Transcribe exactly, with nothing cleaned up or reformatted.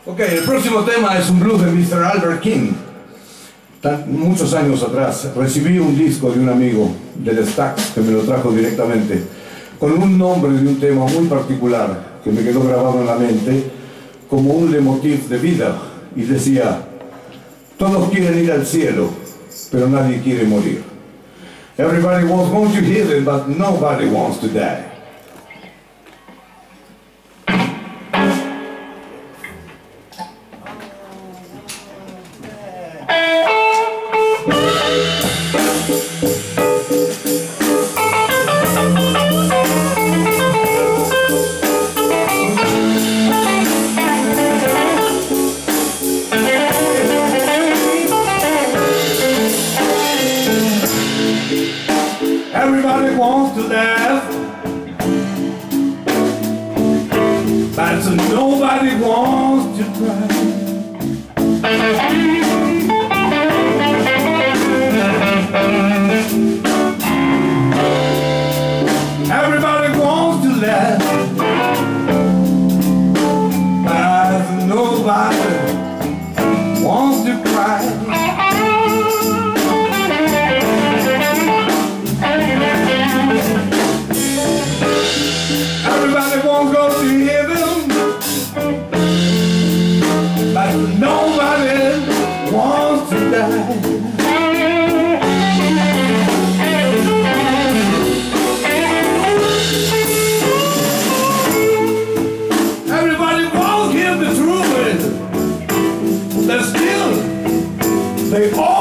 Ok, el próximo tema es un blues de mister Albert King. Tan, muchos años atrás recibí un disco de un amigo del Stax que me lo trajo directamente con un nombre de un tema muy particular que me quedó grabado en la mente como un leitmotiv de vida y decía: todos quieren ir al cielo, pero nadie quiere morir. Everybody wants, wants to heaven, but nobody wants to die. Everybody wants to laugh, but so nobody wants to cry. Everybody wants to laugh, but so nobody wants to cry. Everybody wants to go to heaven, but nobody wants to die. Everybody wants to hear the truth, but still they all